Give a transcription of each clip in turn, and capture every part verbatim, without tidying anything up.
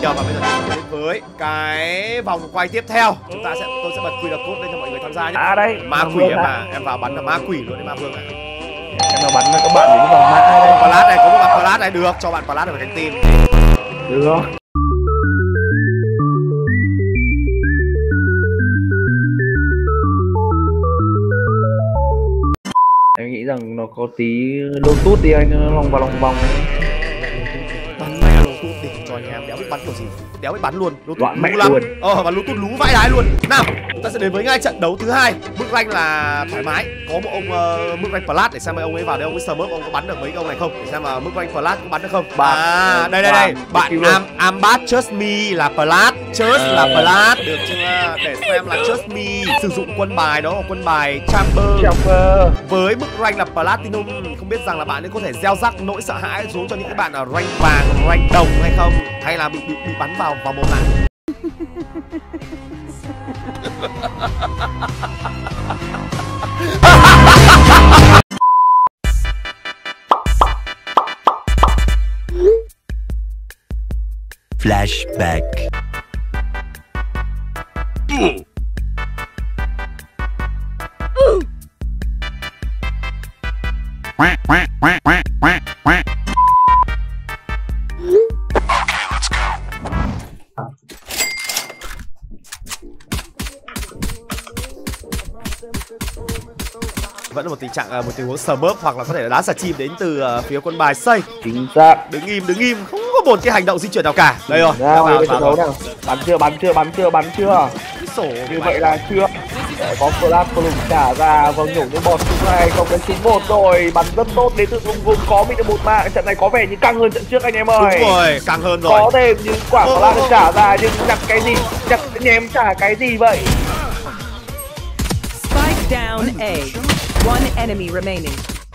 Và bây giờ chúng ta đến với cái vòng quay tiếp theo. Chúng ta sẽ tôi sẽ bật quy rờ code lên cho mọi người tham gia nhé. À đây, ma quỷ em à, em vào bắn là ma quỷ luôn đấy Ma Vương ạ. Em vào bắn các bạn đến cái vòng mã đây. Plat này, có một bạn Plat này, được cho bạn Plat vào cánh team. Được không? Em nghĩ rằng nó có tí Lotus đi anh, lòng vào lòng vòng ấy. Bắn mẹ Lotus đi cho anh em, đéo biết bắn kiểu gì, đéo biết bắn luôn. Lotus Loạn mẹ lú lắm. luôn. Ờ và Lotus lú vãi đái luôn. Nào, ta sẽ đến với ngay trận đấu thứ hai. Mức rank là thoải mái. Có một ông uh, mức rank Plat để xem ông ấy vào đây, ông ấy smurf ông có bắn được mấy ông này không? Để xem mà mức rank Plat có bắn được không? Bạn, à, đây đây đây, bạn Am Ambat Just Me là Plat, Just à. là Plat, được chưa? Để xem là Just Me sử dụng quân bài đó là quân bài Chamber. Chamber. Với mức rank là Platinum, không biết rằng là bạn ấy có thể gieo rắc nỗi sợ hãi xuống cho những cái bạn ở rank vàng, rank đồng hay không, hay là bị bị, bị bắn vào vào mồm lại. Flashback. Quack, quack, quack, quack, quack, quack. Okay, let's go. Vẫn là một tình trạng, một tình huống smurf hoặc là có thể là đá xà chim đến từ uh, phía quân bài xây. Chính xác. Đứng im, đứng im, không có một cái hành động di chuyển nào cả. Đây rồi. Ra vào cái trận đấu nào. Bắn chưa, bắn chưa, bắn chưa, bắn chưa. Cái sổ như vậy là chưa. Để có Plat Plum trả ra vâng nhổ những bọt thứ này, không đến chín một rồi, bắn rất tốt đến từ vùng vùng có mình được một mạng. Trận này có vẻ như căng hơn trận trước anh em ơi. Đúng rồi, căng hơn rồi. Có thêm những quả Plat được trả ra nhưng chặt cái gì, chặt nhém trả cái gì vậy? Spike down A. One enemy remaining.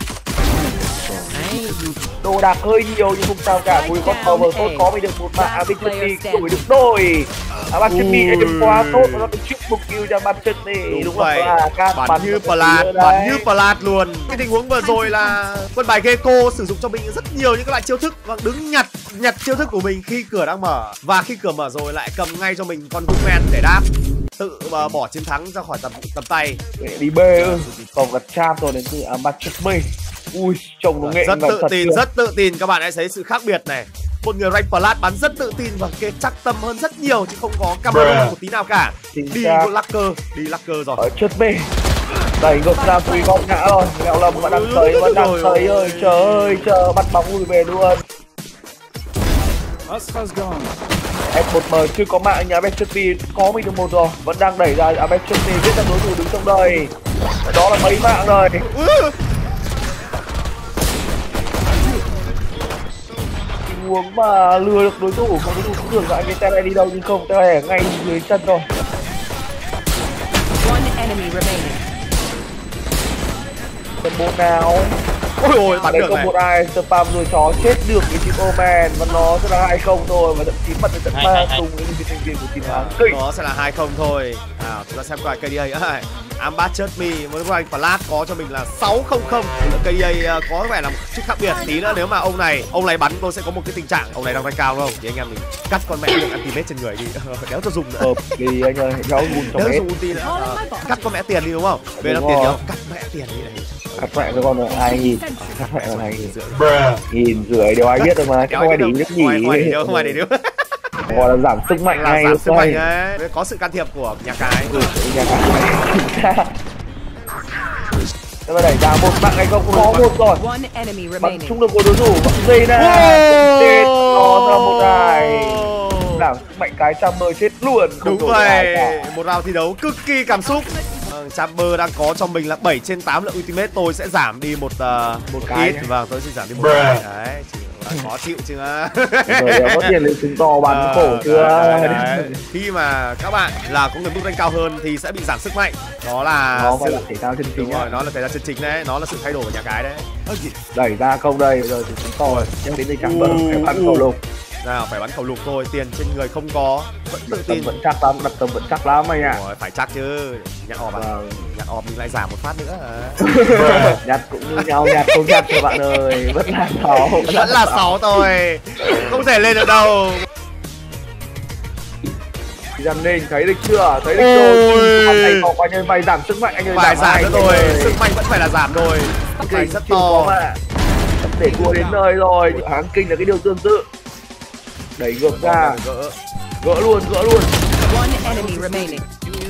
Đồ đạc hơi nhiều nhưng không sao cả, Bùi có cover tốt, có mình được một mạng, à, Big đổi được đôi. À, bắn chân đi em quá tốt, nó được chúc mục tiêu cho bắn chân đi. Đúng, đúng vậy. Là các bắn, bắn như Plat, bắn như Plat luôn. Cái tình huống vừa rồi là quân bài Gecko sử dụng cho mình rất nhiều những cái loại chiêu thức, và đứng nhặt nhặt chiêu thức của mình khi cửa đang mở, và khi cửa mở rồi lại cầm ngay cho mình con Woodman để đáp, tự uh, bỏ chiến thắng ra khỏi tầm tầm tay. Đi B ư, còn đặt chat rồi đến từ Ambat Just Me. Ui, trông nó nghệ rất tự tin, kìa. rất tự tin. Các bạn hãy thấy sự khác biệt này. Một người rank Plat bắn rất tự tin và kê chắc tâm hơn rất nhiều chứ không có camera một tí nào cả. Chính đi xác. Lacker, đi Lacker rồi. Ở Just Me. Đẩy ngược ra Tùy góc ngã rồi. Mẹo lầm vẫn đang tới, vẫn đang tới ơi, trời ơi, chờ bắt bóng lùi về luôn. ép một em chưa có mạng, nhà Ambat Just Me có mình được một rồi, vẫn đang đẩy ra Ambat Just Me biết rằng đối thủ đứng trong đây. Đó là mấy mạng rồi. Tình huống mà lừa được đối thủ, mà đối thủ cũng tưởng là anh cái tay này đi đâu nhưng không, tay này ở ngay dưới chân rồi. One enemy remaining. Còn bộ nào? Ôi ôi, bắn đây được có này. một ai spam rồi chó chết được cái team Omen và nó sẽ là hai không thôi, và thậm chí bật đến tận ba cùng những viên thành viên của team Hán kinh. Nó sẽ là hai không thôi. Nào, chúng ta xem coi ca đê a. Ambat Just Me với rank Plat có cho mình là sáu không không. ca đê a có vẻ là một chút khác biệt tí nữa. Nếu mà ông này, ông này bắn tôi sẽ có một cái tình trạng ông này đang rank cao đúng không? Thì anh em mình cắt con mẹ được anti-mate trên người đi. Đéo cho dùng nữa. Hợp đi anh ơi, đéo dùng cho Đéo hết. dùng ulti nữa. À, cắt con mẹ tiền đi đúng không? Về làm tiền nhá. Cắt mẹ tiền đi này. Cắt mẹ cho con là hai nghìn, cắt mẹ là hai nghìn, nghìn rưỡi đều ai biết rồi mà, không ai để ý nước nhỉ. Không ai để ý. Gọi là giảm sức mạnh là ngay giảm được sức mạnh đấy. Có sự can thiệp của nhà cái. Ừ, nhà cái. Thế mà đẩy ra một mạng hay không, có một rồi. Bắn trúng được của đối thủ, bắn dây ra. Chết, nó ra một đài. Giảm sức mạnh cái Chamber chết luôn. Đúng vậy, một round thi đấu cực kỳ cảm xúc. Chamber đang có cho mình là bảy trên tám lượng ultimate, tôi sẽ giảm đi một uh, một ít, và tôi sẽ giảm đi một cái. Đấy, khó chịu chứ. Rồi có tiền lấy trứng to bắn à, khổ chưa? Đấy, đấy. Khi mà các bạn là có người mức rank cao hơn thì sẽ bị giảm sức mạnh. Đó là nó sự... là thể thao chân chính rồi, nó là thể thao chân chính đấy, nó là sự thay đổi của nhà cái đấy. Đẩy ra không đây, rồi thì trứng to rồi, nhắc đến đây Chamber phải bắn khẩu lục. Nào, phải bắn khẩu lục thôi, tiền trên người không có, vẫn tự tin. Vẫn chắc lắm, đặt tầm vẫn chắc lắm anh ạ. Rồi, phải chắc chứ. Nhặt ọp à? Vâng. Nhặt ọp mình lại giảm một phát nữa à? Nhặt cũng như nhau, nhặt không nhặt thôi bạn ơi. Vẫn là sáu. Vẫn là sáu thôi. Không thể lên được đâu. Dần lên thấy được chưa? Thấy được chưa? Anh này có anh ơi vài giảm sức mạnh anh ơi. Phải giảm nữa rồi, sức mạnh vẫn phải là giảm rồi. Phải rất to mà. Để thua đến nơi rồi. Háng kinh là cái điều tương tự. Đẩy ngược ra. Gỡ. Gỡ luôn, gỡ luôn. One enemy remaining.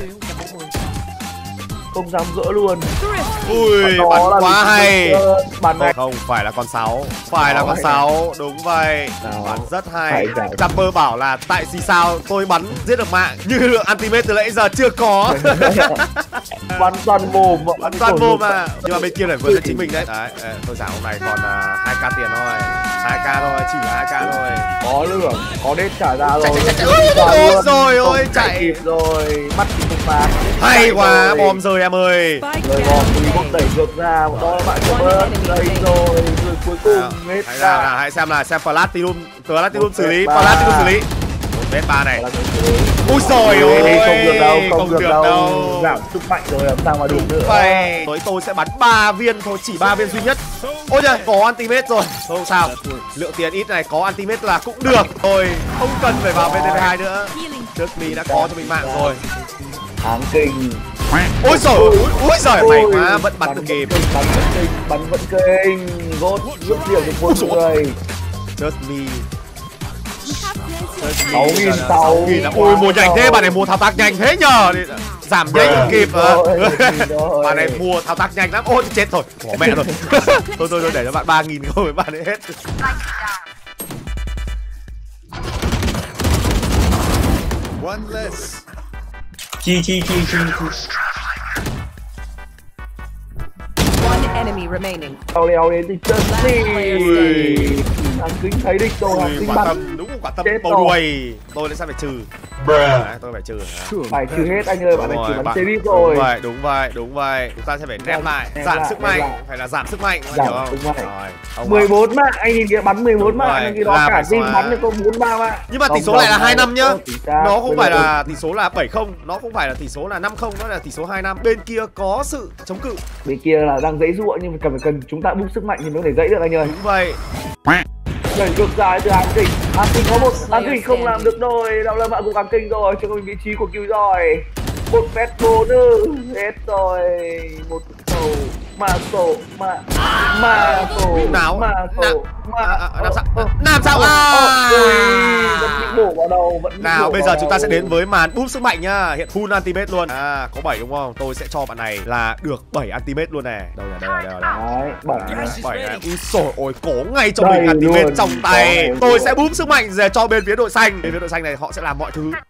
Không dám gỡ luôn. Ui, bắn quá hay. Bắn này. Không phải là con sáu, phải là con sáu, đúng vậy. Bắn rất hay. Chopper bảo là tại vì sao tôi bắn giết được mạng nhưng lượng ultimate từ nãy giờ chưa có. Bắn toàn mồm, bắn toàn mồm mà. Nhưng mà bên kia phải vượt lên chính mình đấy. Đấy, tôi giảm hôm nay còn hai k tiền thôi. hai k thôi, chỉ là hai k thôi. Có lửa, có đết trả ra rồi. Ôi rồi ôi chạy kịp rồi, mắt thì không phá. Hay quá, bom rơi em ơi. Rồi bom thì bom đẩy ngược ra, đó là bạn Chopper. Đây rồi, rồi cuối cùng hết hãy ra. là hãy xem là xem Platinum, Platinum xử lý, Platinum xử lý. một vết ba này. Ui giời ơi, không được đâu, không, không được, được đâu. đâu. Giảm sức mạnh rồi làm sao mà được nữa. Vậy tối tôi sẽ bắn ba viên thôi, chỉ ba viên duy nhất. Ôi trời, có ultimate rồi. Thôi không sao. Lượng tiền ít này có ultimate là cũng được. Thôi, không cần phải vào bên hai nữa. Trước mi đã có cho mình mạng rồi. Háng kinh. Ôi giời, ôi, ôi giời, may quá, vẫn bắn được kịp. Bắn vẫn kinh, bắn vẫn kinh. Gốt rút điểm được một người. Just me. sáu nghìn sáu. Ui, mua nhanh thế, bạn này mua thao tác nhanh thế nhờ. Giảm nhanh còn kịp à. Bạn này mua thao tác nhanh lắm. Ôi chết rồi, bỏ mẹ rồi. Thôi thôi thôi để cho bạn ba nghìn không với bạn ấy hết. One less. Chi chi chi chi. One enemy remaining. Leo leo đến thì chân đi. Háng kính thấy địch rồi, háng kính Quả bắn. tâm, đúng quả tâm Chết bầu rồi. đuôi. Tôi lại sao phải trừ. Đấy, tôi phải trừ. Phải trừ hết anh ơi, bạn này chỉ bắn bạn- series rồi. Đúng vậy, đúng vậy, đúng vậy. Chúng ta sẽ phải nép lại, nép giảm lại, sức nép mạnh, lại. phải là giảm sức mạnh, Giảm hiểu không? sức mạnh. Rồi, ông mười bảo. bốn mạng, anh nhìn kìa bắn mười bốn Đúng mạng, rồi, anh kia đó là cả phải team xóa. bắn được có bốn ba mạng. Nhưng mà tỷ Không, số lại là không, hai năm nhá. không, chính xác. Nó không Bây phải giờ là tỷ số là bảy không, nó không phải là tỷ số là năm không, nó là tỷ số hai năm. Bên kia có sự chống cự. bên kia là đang dãy dụa nhưng mà cần phải cần chúng ta boost sức mạnh thì mới có thể dãy được anh ơi. Đúng vậy. Đẩy ngược dài từ Hán Kinh. Hán Kinh có một Hán Kinh không làm được rồi, đạo là mạng cùng Hán Kinh rồi, cho mình vị trí của cứu rồi. Một phép bố nữ hết rồi, một cầu mà tổ mà mà tổ Nào? mà tổ mà À, à, làm sao? ờ, Làm sao? ờ, À! ờ, ui, vẫn bị bổ vào đầu, vẫn bị Nào bổ bây vào giờ chúng ta đầu. sẽ đến với màn boost sức mạnh nhá. Hiện full ultimate luôn. À có bảy đúng không? Tôi sẽ cho bạn này là được bảy ultimate luôn này. Đâu rồi, đâu rồi, đâu rồi. Đấy, bảy này. bảy này. Ui xồi ôi, có ngay cho Đây mình ultimate luôn, trong có tay. này Tôi luôn. sẽ boost sức mạnh về cho bên phía đội xanh. Bên phía đội xanh này họ sẽ làm mọi thứ.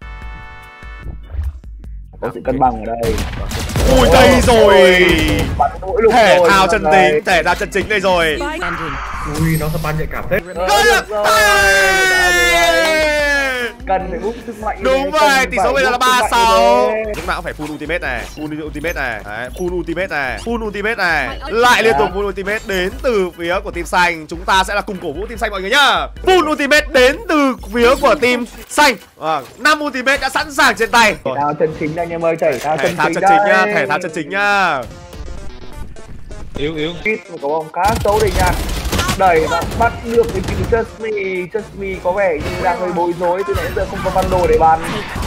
Có sự cân bằng ở đây. Ui đây rồi. Bắn mỗi lúc Thể rồi, thao nhưng chân mà đây- chính, thể thao chân chính đây rồi. Spike ending. Ui, nó sắp ban nhạy cảm thế. Ờ, được rồi, đã rồi. Cần phải boost sức mạnh. Đúng đi, vậy, cần tỷ phải số bây giờ là boost sức ba mạnh sáu. đi. Chúng ta cũng phải full ultimate này, full ultimate này, đấy, full ultimate này, full ultimate này, lại liên tục full ultimate đến từ phía của team xanh. Chúng ta sẽ là cùng cổ vũ team xanh mọi người nhá. Full ultimate đến từ phía của team xanh. Vâng, năm ultimate đã sẵn sàng trên tay. Thể thao chân chính anh em ơi, thể thao Thể chân thao chính chân chính nhá, đây. thể thao chân chính nhá. Yếu, yếu. Ít một cái bóng khá xấu đây nha. Đẩy và bắt được cái chính Just Me. Just Me có vẻ như đang hơi bối rối từ nãy giờ không có văn đồ để bắn.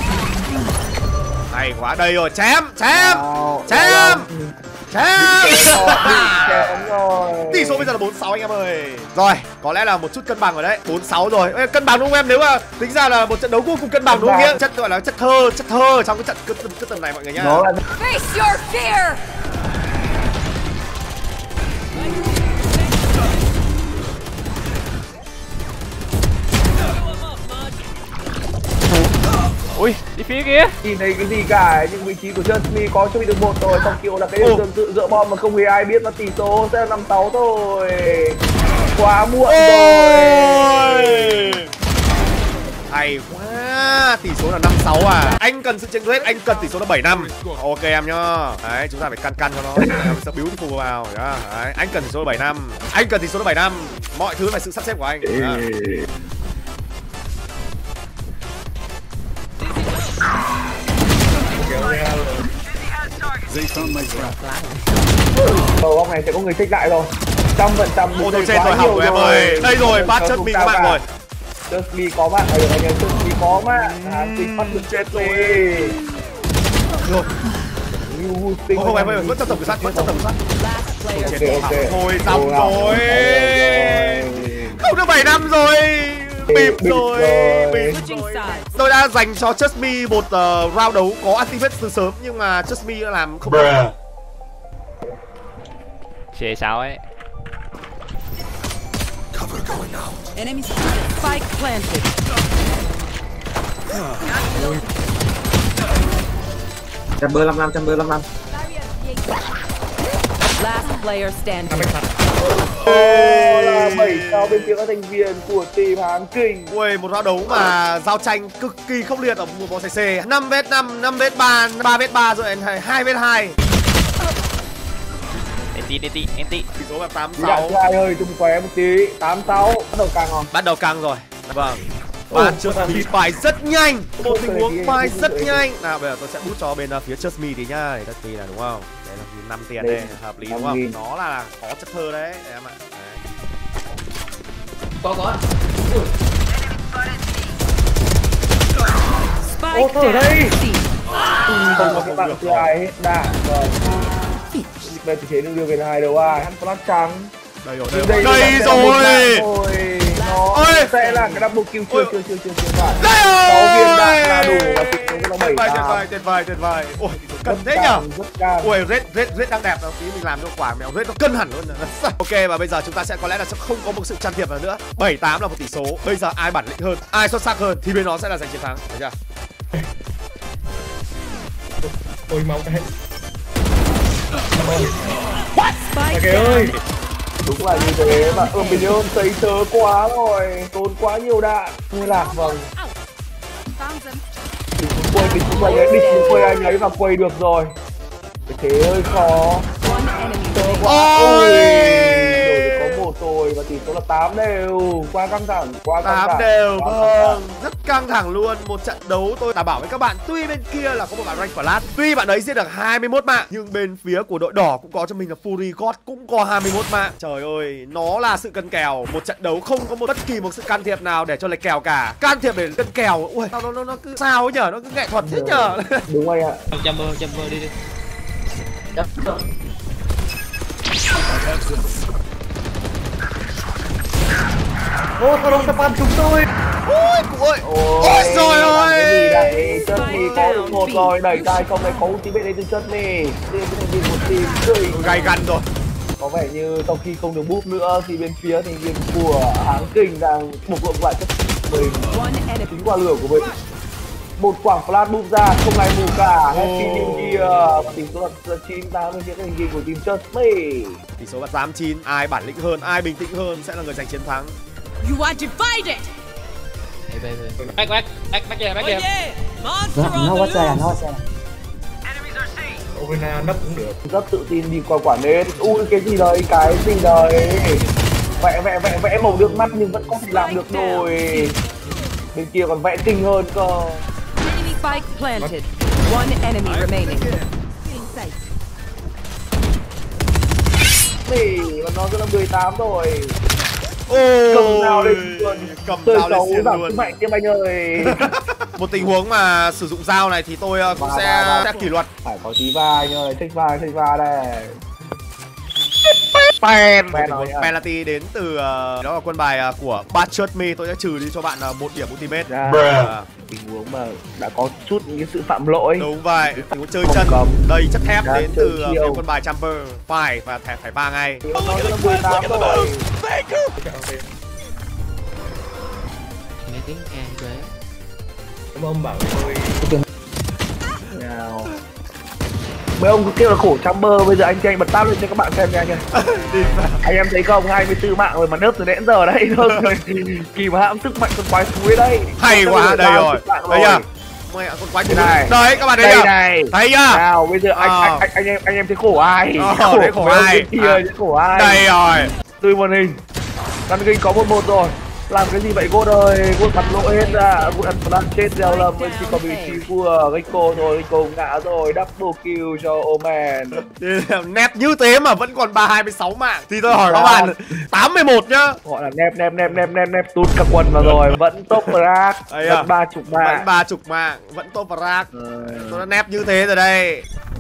Hay quá, đây rồi, chém, chém, Nào, chém, chém. chém rồi. Tỷ số bây giờ là bốn sáu anh em ơi. Rồi, có lẽ là một chút cân bằng ở đấy. bốn sáu rồi. Ê, cân bằng đúng không em? Nếu mà tính ra là một trận đấu vô cùng cân bằng đúng không nghĩa? Chất gọi là chất thơ, chất thơ trong cái trận cái, cái tầm này mọi người nhá. Nó là Face your fear. Ui, đi phía kia. nhìn thấy cái gì cả, nhưng vị trí của Just Me có cho mình được một rồi, xong kiểu là cái Ồ. điều tương tự dựa bom mà không hề ai biết, và tỷ số sẽ là năm sáu thôi. Quá muộn Ôi. rồi. Hay quá. Tỷ số là năm sáu à. Anh cần sự chênh lệch, anh cần tỷ số là bảy năm. Ok em nhá. Đấy, chúng ta phải căn căn cho nó. Em sẽ biếu phù vào nhá. Đấy, anh cần tỷ số là bảy năm. Anh cần tỷ số là bảy năm. Mọi thứ phải sự sắp xếp của anh. Nhá. Đầu bóng này sẽ có người check lại rồi. Trăm phần trăm. Ô tôi chết rồi, hỏng rồi em ơi. Đây rồi, bát chất mình các bạn rồi. Just Me có mạng, được anh em, Just Me có mạng. Hàn Tinh bắt được chết rồi. Rồi. New Tinh. Không phải vẫn trong tầm sát, vẫn trong tầm sát. Last player. Ok, ok. Thôi xong rồi. Không được bảy năm rồi. Bịp rồi, bịp Switching rồi. sides. Tôi đã dành cho Just Me một uh, round đấu có activate từ sớm nhưng mà Just Me đã làm không được. Xê sao ấy. Enemy spike planted. Chamber năm năm, Chamber năm năm. Last player standing. Là bảy sao bên phía các thành viên của team Hán Kinh. Ui, một round đấu mà giao tranh cực kỳ khốc liệt ở một vòng xê xê. năm vs năm, năm vs ba, ba vs ba rồi hai vs hai. Em tí, em tí, em tí. Tỷ số là tám Dạ sáu. trai ơi, tung khóe một tí. Tám sáu, bắt đầu càng rồi. Bắt đầu căng rồi. Vâng. Và Just Me bài rất nhanh. Một tình huống bài rất nhanh. Nào bây giờ tôi sẽ bút cho bên uh, phía Just Me tí nhá. Để Just Me là đúng không? Đây là năm tiền đây, hợp lý đúng không? Nó là khó chất thơ đấy em ạ. Có có. Spike ở đây. down. Không có các bạn thứ hai hết đạn rồi. Bên thì thế đừng đưa về hai đâu ai. Hắn flash trắng. Đây rồi, Nhưng đây, đây đây là rồi. một đạn thôi. Nó Ôi. sẽ là cái double kill chưa chưa chưa chưa chưa phải. Đây sáu viên rồi. đạn là đủ và tỷ số nó bảy Tuyệt vời, tuyệt tám. vời, tuyệt vời, tuyệt vời. Ôi, cần thế nhở? Căng, rất căng. Ui, Red, Red, Red đang đẹp đâu. Tí mình làm cho quả mèo Red nó cân hẳn luôn. Ok, và bây giờ chúng ta sẽ có lẽ là sẽ không có một sự can thiệp nào nữa. bảy tám là một tỷ số. Bây giờ ai bản lĩnh hơn, ai xuất sắc hơn thì bên nó sẽ là giành chiến thắng. Thấy chưa? Ôi mau cái. Spike ơi. down. Đúng là như thế mà ôm bình ơn thấy sớ quá rồi, tốn quá nhiều đạn. Như lạc vâng. Địch xuống quay, địch xuống quay ấy, địch xuống quay anh ấy và quay được rồi. Thế ơi khó. One enemy Sớ remaining. quá. Ôi. Đổi được có một rồi và tỷ số là tám đều. Quá căng thẳng, quá căng thẳng. Tám đều, quá căng thẳng. vâng, rất căng thẳng luôn. Một trận đấu tôi đảm bảo với các bạn, tuy bên kia là có một bạn rank flat, tuy bạn ấy giết được hai mươi mốt mạng, nhưng bên phía của đội đỏ cũng có cho mình là Fury God cũng có hai mươi mốt mạng. Trời ơi, nó là sự cân kèo. Một trận đấu không có một bất kỳ một sự can thiệp nào để cho lệch kèo cả. Can thiệp để cân kèo, ui, sao nó nó nó cứ sao ấy nhở, nó cứ nghệ thuật thế nhở. Đúng rồi ạ. Chamber, chamber đi đi. Ô, sao đông Japan chúng tôi. Ôi, cụ ơi. Ôi, Ôi trời ơi. cái gì đây? Chất mi có được một rồi, đẩy trai không này có ulti bên đây từ chất mi. Team cái thành viên một team chơi. Gay gằn rồi. Có vẻ như sau khi không được búp nữa thì bên phía thành viên của Hán Kinh đang bộc lộ lại chất mình. One enemy. Chính quả lửa của mình. Một quảng flash búp ra không ai mù cả. Happy New Year. Và tỷ số là chín tám bên phía thành viên của team chất mi. Tỷ số là tám chín, ai bản lĩnh hơn, ai bình tĩnh hơn sẽ là người giành chiến thắng. You are divided. Back, back, back, back kia, back kia. Monster on Nó the bắt ra, loose. nó bắt ra. Ovina nấp cũng được. Rất tự tin đi qua quả nến. Ui cái gì đấy, cái gì đấy. Vẽ vẽ vẽ vẽ màu nước mắt nhưng vẫn có thể làm được rồi. Bên kia còn vẽ kinh hơn cơ. Spike planted. One enemy remaining. Thì mà nó sẽ là mười tám rồi. Ôi, Cầm dao lên luôn. cầm Chơi dao lên xấu xiên giảm luôn. sức mạnh em anh ơi. Một tình huống mà sử dụng dao này thì tôi uh, cũng Và, sẽ và, và. sẽ kỷ luật. Phải có tí vai anh ơi, thích vai, thích vai đây. Pen Pen nói nha. Penalty đến từ uh, đó là quân bài uh, của Butchert Me, tôi sẽ trừ đi cho bạn uh, một điểm ultimate. Ra, Uh, tình huống mà đã có chút những cái sự phạm lỗi. đúng vậy, tình huống chơi Không chân cầm. đầy chất thép Đã đến chơi từ uh, chiêu. phía quân bài Chamber. Phải và thẻ phải ba ngay. Thì nó sẽ là mười tám rồi. Nghe tiếng can ghế. Cảm ơn bảo tôi. Nào. Mấy ông cứ kêu là khổ Chamber, bây giờ anh cho anh bật tab lên cho các bạn xem nha anh ơi. Anh em thấy không, hai mươi tư mạng rồi mà nớp từ nãy đến giờ đấy thôi rồi. Kìm hãm sức mạnh con quái thú đấy. Hay quá, đây rồi. Đây nhá. Mẹ con quái thú này. Đấy các bạn thấy Đây chưa? này. Thấy chưa? Nào, bây giờ anh Ờ. anh anh anh em anh em thấy khổ ai? Ờ, thấy khổ mấy ông ai? bên kia À. thấy khổ ai? Đây rồi. Từ màn hình. Căn kinh có một một rồi. Làm cái gì vậy cô ơi, cô bắn lỗ hết ra, cô ăn đang chết Leo Lâm mới chỉ có vị trí của Gecko thôi, Gecko ngã rồi, double kill cho Omen. Nép như thế mà vẫn còn ba hai mươi sáu mạng. Thì tôi hỏi các bạn tám mươi mốt nhá. Gọi là nép nép nép nép nép nép tút cả quần vào rồi, vẫn top rank, vẫn ba chục mạng. Vẫn ba chục mạng, vẫn top rank. Tôi đã nép như thế rồi đây.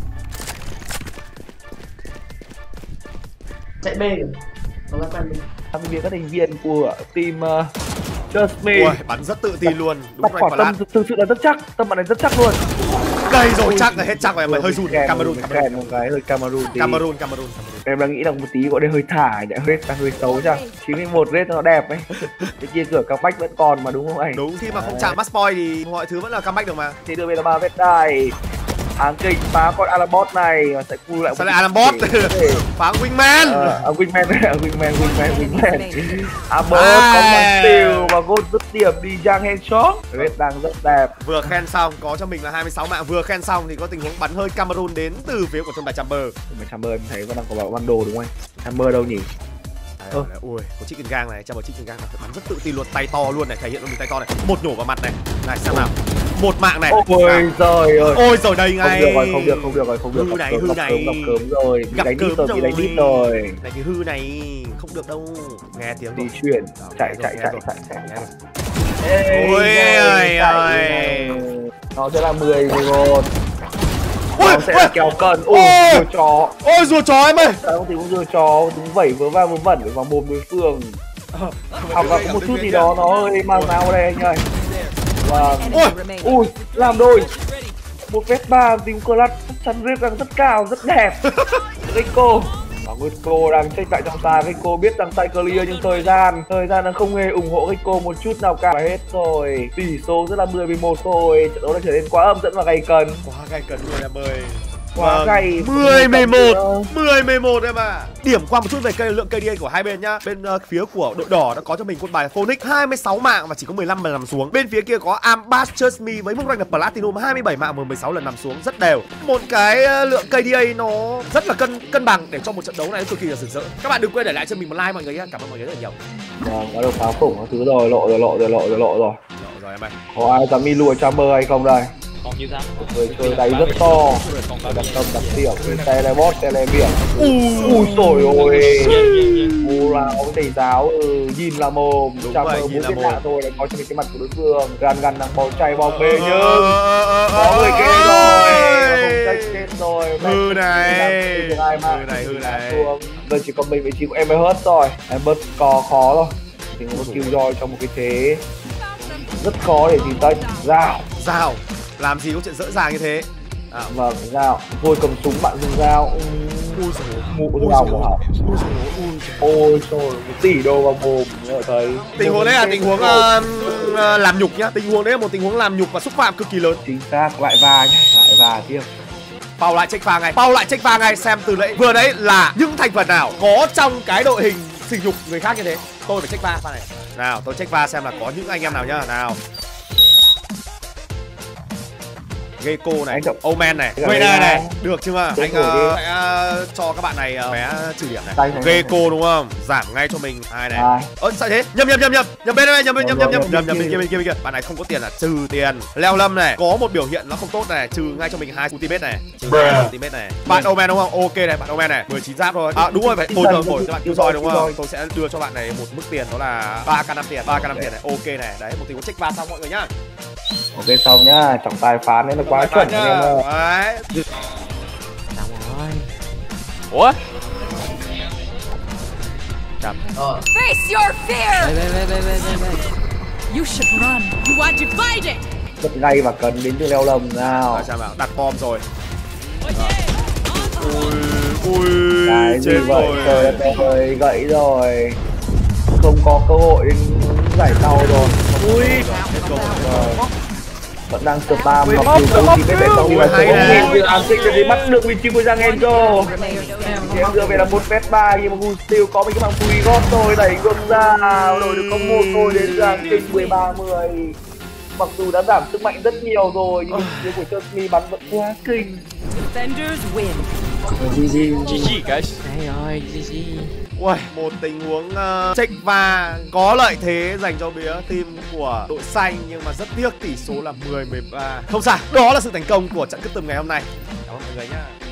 Chạy bê rồi. Có các bạn mình. Tham viên các thành viên của team uh, Just Me. Ui, bắn rất tự tin luôn. Đúng rồi, quả tâm thực sự là rất chắc, tâm bạn này rất chắc luôn. Cây rồi, chắc là hết chắc rồi, mày hơi run. Cameroon, Cameroon một cái hơi Cameroon tí. Cameroon, Cameroon. Em đang nghĩ là một tí gọi đây hơi thả, nhỉ, hơi đang hơi xấu chăng? chín mươi mốt rate nó đẹp ấy. Cái kia cửa comeback vẫn còn mà đúng không anh? Đúng, khi mà không chạm match point thì mọi thứ vẫn là comeback được mà. Thì đưa về là ba vết đài. Áng kình phá con Alambot này và sẽ cua lại. Sao lại Alambot? Phá Wingman. Ờ, Wingman, Wingman, Wingman, Wingman. Albert có một steal và gold dứt điểm đi Giang headshot. Red đang rất đẹp. Vừa khen xong có cho mình là hai mươi sáu mạng, vừa khen xong thì có tình huống bắn hơi Cameroon đến từ phía của thôn bài Chamber. Mà Chamber em thấy vẫn đang có bảo băng đồ đúng không anh? Chamber đâu nhỉ? À, ừ. Ui, có chicken gang này, Chamber chicken gang này bắn rất tự tin luôn, tay to luôn này, thể hiện luôn mình tay to này. Một nhổ vào mặt này. Này xem nào. Một mạng này. Ôi trời ơi. Ôi rồi đây ngay. Không được rồi, không được, không được rồi, không được. Hư này, hư này. Gặp cớm rồi, bị đánh đít rồi, bị đánh đít rồi. Này thì hư này, không được đâu. Nghe tiếng đi chuyển, chạy chạy chạy chạy chạy. Ôi ơi ơi. Nó sẽ là mười mười một. Nó sẽ là kéo cân. Ôi rùa chó. Ôi rùa chó em ơi. Không thì cũng rùa chó, đúng vẩy vớ va vớ vẩn vào mồm đối phương. Học là có một chút gì đó nó hơi mang máu đây anh ơi. Và ui làm đôi một vết ba tìm clutch chắc chắn rip đang rất cao rất đẹp. Gecko và Gecko đang check lại trong tay. Gecko biết rằng tay clear nhưng thời gian thời gian đang không hề ủng hộ Gecko một chút nào cả. Hết rồi, tỷ số rất là mười mười một thôi, trận đấu đã trở nên quá âm dẫn và gay cấn. Quá gay cấn luôn em ơi. Quá gay. mười mười một, mười mười một em ạ. Điểm qua một chút về cây lượng ca đê a của hai bên nhá. Bên uh, phía của đội đỏ đã có cho mình quân bài Phoenix hai mươi sáu mạng và chỉ có mười lăm lần nằm xuống. Bên phía kia có Ambass Just Me với mức rank là Platinum hai mươi bảy mạng và mười sáu lần nằm xuống, rất đều. Một cái uh, lượng ca đê a nó rất là cân cân bằng để cho một trận đấu này cực kỳ là rực rỡ. Các bạn đừng quên để lại cho mình một like mọi người nhé. Cảm ơn mọi người rất là nhiều. Vâng, đã được phá khủng các thứ rồi, lộ rồi, lộ rồi, lộ rồi, lộ rồi. Lộ rồi em ơi. Có ai dám đi lùi Chamber hay không đây? Còn như người chơi đáy rất to, đặt tâm đặt điểm với teleport tele biển. Ui trời ơi, u là ông thầy giáo ừ, nhìn là mồm. Chamber muốn biết lạ thôi lại có cho mình cái mặt của đối phương. Gan gan đang bỏ chạy bóng bê nhưng có người kia rồi, không trách chết rồi. Hư này, hư này, hư này. Giờ chỉ còn mình vị trí của em mới hết rồi. Em bớt có khó rồi, thì có kill joy trong một cái thế rất khó để tìm tay. Dao, dao. Làm gì có chuyện dễ dàng như thế. À, vâng, dao. Thôi cầm súng bạn dùng dao. Ui dồi, mụ dao của họ. Ôi trời, một tỷ đô vào mồm. Thấy tình huống đấy là tình huống uh, uh, làm nhục nhá. Tình huống đấy là một tình huống làm nhục và xúc phạm cực kỳ lớn. Chính xác, lại va nhá, lại va tiếp. Pau lại check pha ngay, Pau lại check pha ngay. Xem từ nãy vừa đấy là những thành phần nào có trong cái đội hình sỉ nhục người khác như thế. Tôi phải check pha pha này. Nào, tôi check pha xem là có những anh em nào nhá. Nào. Gecko này, Omen này, người này này, được chưa? Anh uh, sẽ uh, cho các bạn này uh, vé trừ điểm này. Gecko đúng không? Giảm ngay cho mình hai này. Ơ sao thế? Nhầm nhầm nhầm nhầm, nhầm bên đây, nhầm bên nhầm nhầm nhầm nhầm nhầm bên kia bên kia bên kia. Bạn này không có tiền là trừ tiền. Leo Lâm này, có một biểu hiện nó không tốt này, trừ ngay cho mình hai ultimate này. Trừ hai ultimate này. Bạn Omen đúng không? Ok này, bạn Omen này, mười chín giáp thôi. À đúng rồi, phải bồi thường bồi cho bạn kêu roi đúng không? Tôi sẽ đưa cho bạn này một mức tiền đó là ba k năm tiền, ba k năm tiền này. Ok này, đấy một tình huống check va xong mọi người nhá. Ok xong nhá, trọng tài phán nên là quá chuẩn anh em ơi. Đấy. Xong rồi. Ủa? Chậm. Face your fear. Đây đây đây đây đây đây. You should run. You are divided. Rất gay và cần đến từ Leo Lâm nào. Xem nào, đặt bom rồi. Ui, ui, cái gì vậy? Trời đất ơi, gãy rồi. Không có cơ hội giải tàu rồi. Ui, vẫn đang spam ngọc dù đâu thì biết đâu nhưng mà sẽ không nhìn từ ám sinh để bắt được vị trí của Giang Enzo. Em dựa về là một phép ba nhưng mà Gu Steel có mấy cái bằng free gót thôi đẩy ngược ra rồi được có một thôi đến Giang Kinh mười ba mười. Mặc dù đã giảm sức mạnh rất nhiều rồi nhưng phía của Chelsea bắn vẫn quá kinh. Defenders win. G G guys. Đấy rồi, G G. Ui, một tình huống uh, check và có lợi thế dành cho phía team của đội xanh, nhưng mà rất tiếc tỷ số là mười mười ba. Không sao, đó là sự thành công của trận custom ngày hôm nay. Cảm ơn mọi người nhá.